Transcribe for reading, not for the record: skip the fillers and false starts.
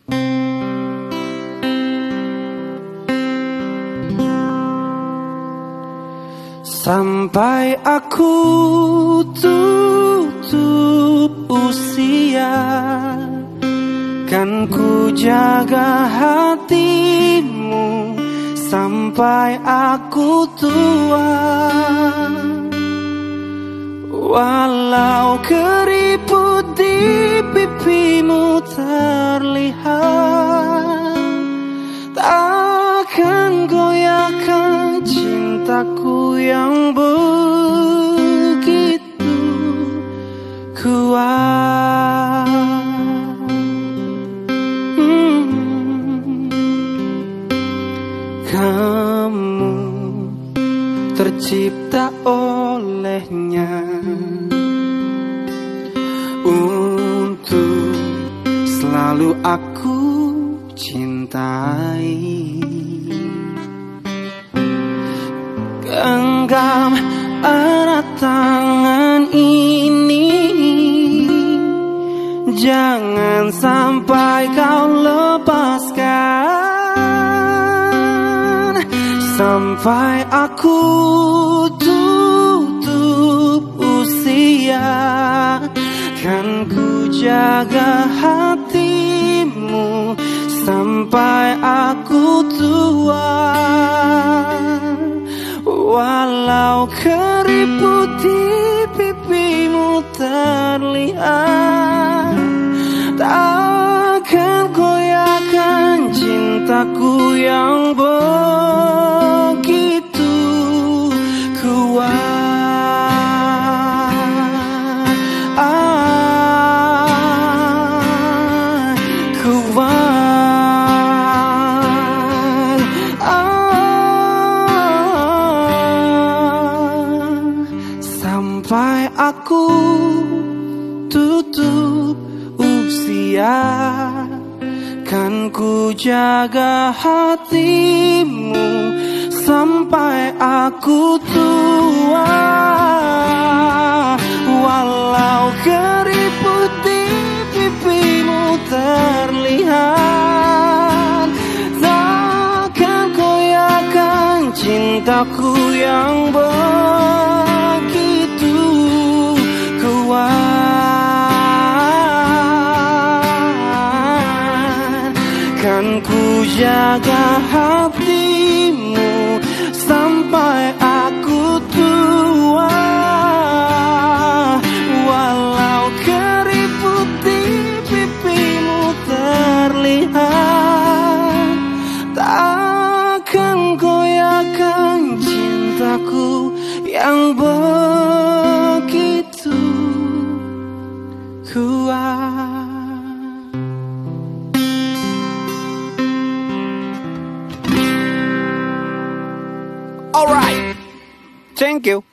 Sampai aku tutup usia, kan ku jaga hatimu sampai aku tua. Walau keriput di pipimu terlihat, takkan goyahkan cintaku yang begitu kuat. Kamu tercipta olehnya untuk selalu aku cintai. Genggam erat tangan ini, jangan sampai kau lepaskan. Sampai aku tutup usia, kan ku jaga hatimu sampai aku tua. Walau keriput di pipimu terlihat, takkan goyahkan cintaku yang begitu kuat. Sampai aku tutup usia, kan ku jaga hatimu sampai aku tua. Walau keriput di pipimu terlihat, takkan goyahkan cintaku yang begitu kuat. Kan ku jaga hatimu sampai aku tua. Walau keriput di pipimu terlihat, takkan goyahkan cintaku yang begitu kuat. Alright, thank you.